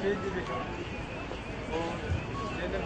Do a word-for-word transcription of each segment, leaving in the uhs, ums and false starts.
gibi. O şeyden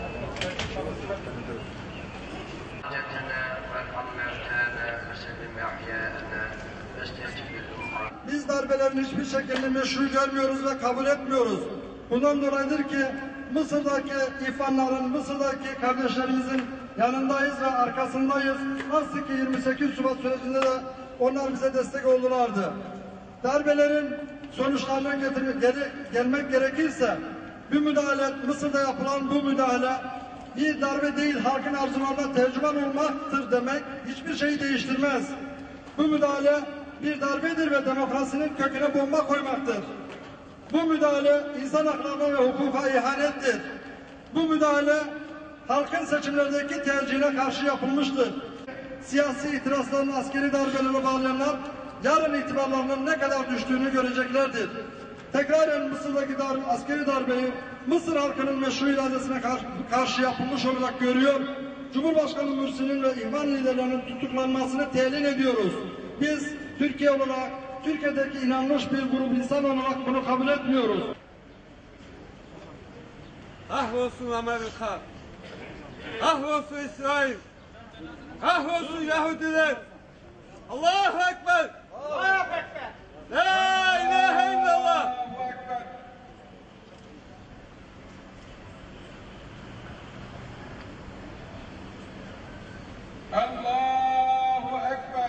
Biz darbelerin hiçbir şekilde meşru görmüyoruz ve kabul etmiyoruz. Bundan dolayıdır ki Mısır'daki İHVANların, Mısır'daki kardeşlerimizin yanındayız ve arkasındayız. Nasıl ki yirmi sekiz Şubat sürecinde de onlar bize destek oldulardı. Darbelerin sonuçlarına getirmek, geri, gelmek gerekirse bir müdahale, Mısır'da yapılan bu müdahale bir darbe değil, halkın arzularına tercüman olmaktır demek hiçbir şeyi değiştirmez. Bu müdahale bir darbedir ve demokrasinin köküne bomba koymaktır. Bu müdahale insan haklarına ve hukuka ihanettir. Bu müdahale halkın seçimlerdeki tercihine karşı yapılmıştır. Siyasi itirazlarını askeri darbelere bağlayanlar yarın itibarlarının ne kadar düştüğünü göreceklerdir. Tekraren Mısır'daki darbe, askeri darbeyi Mısır halkının meşru iradesine karşı, karşı yapılmış olarak görüyor. Cumhurbaşkanı Mürsi'nin ve İhvan liderlerinin tutuklanmasını telin ediyoruz. Biz Türkiye olarak, Türkiye'deki inanmış bir grup insan olarak bunu kabul etmiyoruz. Ah olsun Amerika, ah olsun İsrail, ah olsun Yahudiler. Allahu Ekber! Allahu Ekber! La ilahe illallah! Allahu Ekber!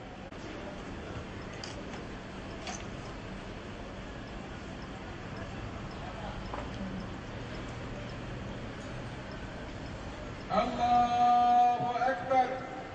Allahu Ekber!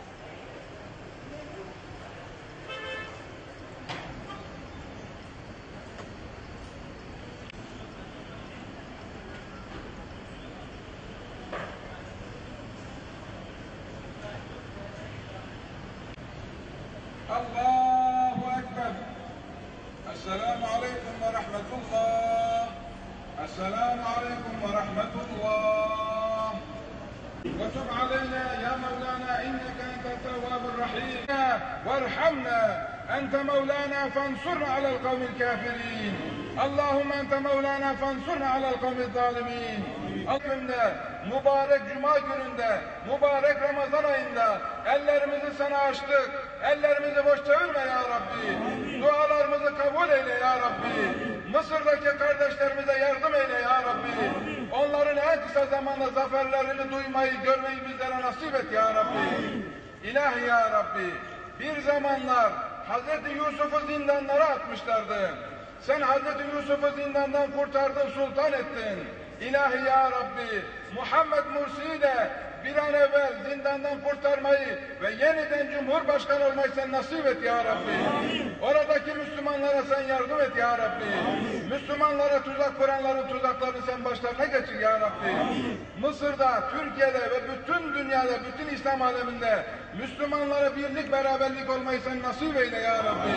Allahu Ekber! Esselamu Aleyküm ve Rahmetullah! Esselamu Aleyküm ve Rahmetullah! وتب علينا يا مولانا إنك أنت التواب الرحيم وارحمنا أنت مولانا فانصرنا على القوم الكافرين اللهم أنت مولانا فانصرنا على القوم الظالمين Allah'ımda mübarek Cuma gününde, mübarek Ramazan ayında ellerimizi sana açtık. Ellerimizi boş çevirme ya Rabbi. Dualarımızı kabul eyle ya Rabbi. Mısır'daki kardeşlerimize yardım eyle ya Rabbi. Onların en kısa zamanda zaferlerini duymayı, görmeyi bizlere nasip et ya Rabbi. İlahi ya Rabbi, bir zamanlar Hazreti Yusuf'u zindanlara atmışlardı. Sen Hazreti Yusuf'u zindandan kurtardın, sultan ettin. İlahi ya Rabbi, Muhammed Mursi'yi de bir an evvel zindandan kurtarmayı ve yeniden Cumhurbaşkanı olmayı sen nasip et ya Rabbi. Oradaki Müslümanlara sen yardım et ya Rabbi. Müslümanlara tuzak kuranların tuzaklarını sen başlarına geçir ya Rabbi. Mısır'da, Türkiye'de ve bütün dünyada, bütün İslam aleminde Müslümanlara birlik, beraberlik olmayı sen nasip eyle ya Rabbi.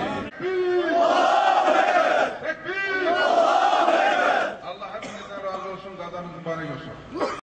Tekbir! Allah hepinizden razı olsun, gazamız mübarek olsun.